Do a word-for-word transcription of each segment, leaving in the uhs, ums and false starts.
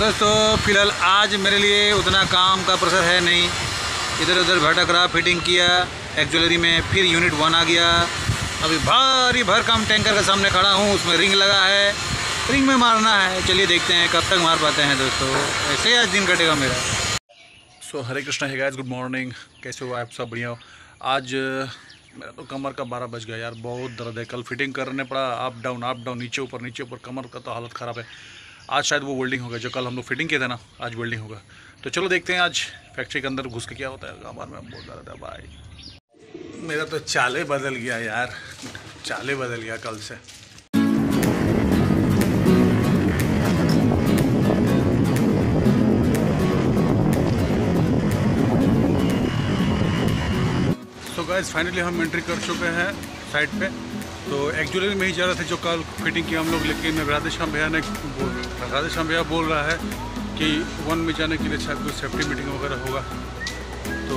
दोस्तों फिलहाल आज मेरे लिए उतना काम का प्रेशर है नहीं। इधर उधर भटक रहा, फिटिंग किया एक ज्वेलरी में, फिर यूनिट वन आ गया। अभी भारी भर काम टैंकर के सामने खड़ा हूँ, उसमें रिंग लगा है, रिंग में मारना है। चलिए देखते हैं कब तक मार पाते हैं दोस्तों। ऐसे ही आज दिन कटेगा मेरा। सो so, हरे कृष्णा है गाइस, गुड मॉर्निंग। कैसे हो आप सब? बढ़िया हो? आज मेरा तो कमर का बारह बज गया यार, बहुत दर्द है। कल फिटिंग करने पड़ा, अप डाउन अप डाउन, नीचे ऊपर नीचे ऊपर, कमर का तो हालत ख़राब है। आज शायद वो वेल्डिंग होगा, जो कल हम लोग फिटिंग किए थे ना, आज वेल्डिंग होगा। तो चलो देखते हैं आज फैक्ट्री के अंदर घुस के क्या होता है। कमर में बहुत दर्द है भाई। मेरा तो चाले बदल गया यार, चाले बदल गया कल से। तो गाइस फाइनली हम एंट्री कर चुके हैं साइड पे। तो एक्चुअली में ही जा रहे थे जो कल फिटिंग की हम लोग, लेकिन राधेश्याम भैया ने राधेश्याम भैया बोल रहा है कि वन में जाने के लिए शायद कोई सेफ्टी मीटिंग वगैरह होगा। तो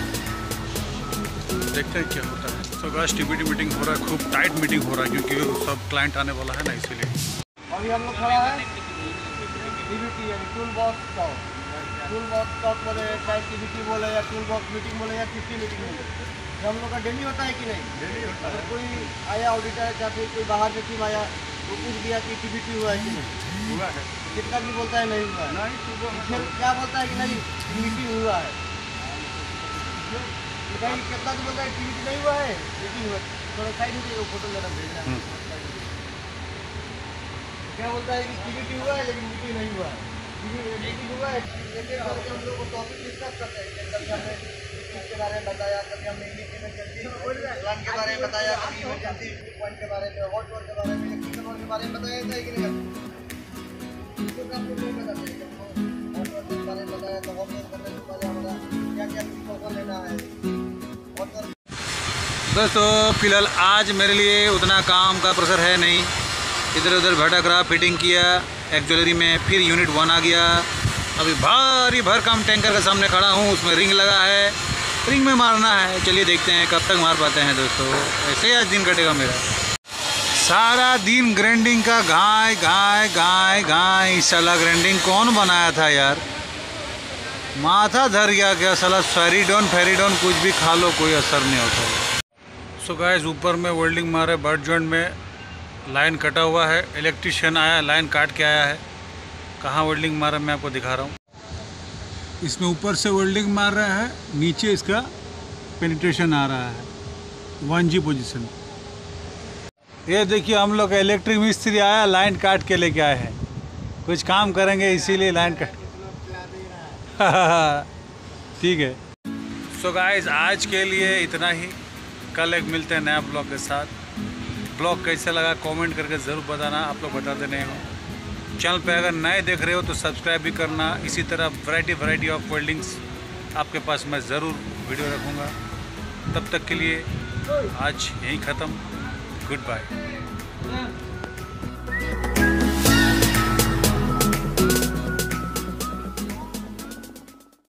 देखते हैं क्या होता है। तो गाइस टीबीटी मीटिंग हो रहा है, खूब टाइट मीटिंग हो रहा है, क्योंकि सब क्लाइंट आने वाला है ना, इसीलिए। अभी हम लोग खड़ा है टीबीटी यानी tool box talk. Tool box talk बोले, चाहे टीबीटी बोले या टूल बॉक्स मीटिंग बोले या फिफ्टी मीटिंग बोले, हम लोग का डेली होता है कि नहीं? डेली होता है। अगर कोई आया ऑडिटर या फिर कोई बाहर से टीम आया तो पूछ दिया कि टीबीटी हुआ है कि नहीं हुआ है, कितना भी बोलता है नहीं हुआ है, नहीं फिर क्या बोलता है कि नहीं मीटिंग हुआ है, कहीं कितना भी बोलता है टीबीटी नहीं हुआ है, मीटिंग हुआ। थोड़ा साइड में फोटो लेना भेजना है। क्या बोलता है कि टीबीटी हुआ है लेकिन मीटिंग नहीं हुआ है, मीटिंग हुआ है। एक एक करके हम लोग को टॉपिक डिस्कस करते हैं। कभी हमने के बारे में बताया, कभी हमने इमरजेंसी प्लान के बारे में बताया, कभी इमरजेंसी पॉइंट के बारे में, हॉट वर्क के बारे में, इलेक्ट्रिकल वर्क के बारे में बताया था कि नहीं? इसको आपको नहीं पता चलेगा। हॉट वर्क के बारे में बताया तो हॉट वर्क करने से पहले हमारा क्या क्या प्रिकॉशन लेना है। हॉट वर्क दोस्तों फिलहाल आज मेरे लिए उतना काम का प्रेशर है नहीं। इधर उधर भटक रहा, फिटिंग किया एक ज्वेलरी में, फिर यूनिट वन आ गया। अभी भारी भर काम टैंकर के सामने खड़ा हूँ, उसमें रिंग लगा है, रिंग में मारना है। चलिए देखते हैं कब तक मार पाते हैं दोस्तों। ऐसे ही आज दिन कटेगा मेरा। सारा दिन ग्राइंडिंग का घाय घाय घाय घाय। साला ग्राइंडिंग कौन बनाया था यार, माथा धर गया क्या साला। फेरिडोन फेरिडोन कुछ भी खा लो, कोई असर नहीं होता। सो गाइस ऊपर में वेल्डिंग मारे, बर्ड जॉइंट में लाइन कटा हुआ है। इलेक्ट्रिशियन आया, लाइन काट के आया है। कहाँ वेल्डिंग मारा मैं आपको दिखा रहा हूँ। इसमें ऊपर से वेल्डिंग मार रहा है, नीचे इसका पेनिट्रेशन आ रहा है, वन जी पोजीशन। ये देखिए हम लोग का इलेक्ट्रिक मिस्त्री आया, लाइन काट के लेके आए हैं। कुछ काम करेंगे इसीलिए लाइन काट। ठीक है। सो गाइस आज के लिए इतना ही। कल एक मिलते हैं नया ब्लॉग के साथ। ब्लॉग कैसा लगा कमेंट करके ज़रूर बताना, आप लोग बताते नहीं हो। चैनल पे अगर नए देख रहे हो तो सब्सक्राइब भी करना। इसी तरह वैरायटी वैरायटी ऑफ वेल्डिंग्स आपके पास मैं ज़रूर वीडियो रखूँगा। तब तक के लिए आज यहीं ख़त्म। Good bye.